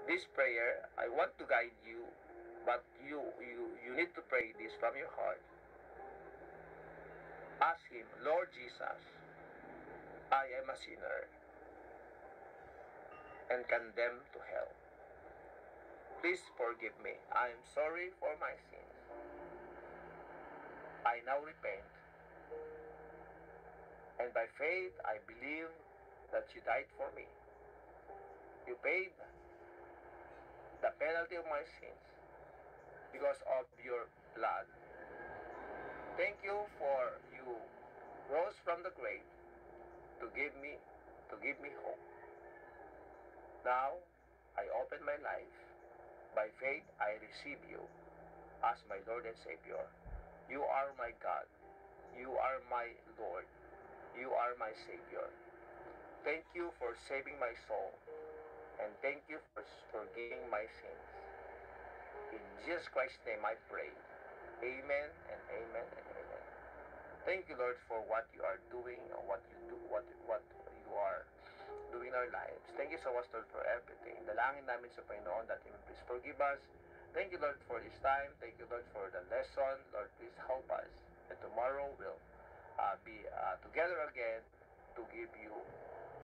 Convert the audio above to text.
This prayer, I want to guide you, but you need to pray this from your heart. Ask Him, Lord Jesus, I am a sinner and condemned to hell. Please forgive me. I am sorry for my sins. I now repent, and by faith I believe that you died for me. You paid the penalty of my sins because of your blood. Thank you for you rose from the grave to give me hope. Now I open my life. By faith I receive you as my Lord and Savior. You are my God. You are my Lord. You are my Savior. Thank you for saving my soul, and thank you for forgiving my sins. In Jesus Christ's name I pray. Amen and amen and amen. Thank you, Lord, for what you are doing and what you are doing in our lives. Thank you so much, Lord, for everything. Dalangin namin sa Panginoon that Him please forgive us. Thank you, Lord, for this time. Thank you, Lord, for the lesson. Lord, please help us. And tomorrow we'll be together again to give you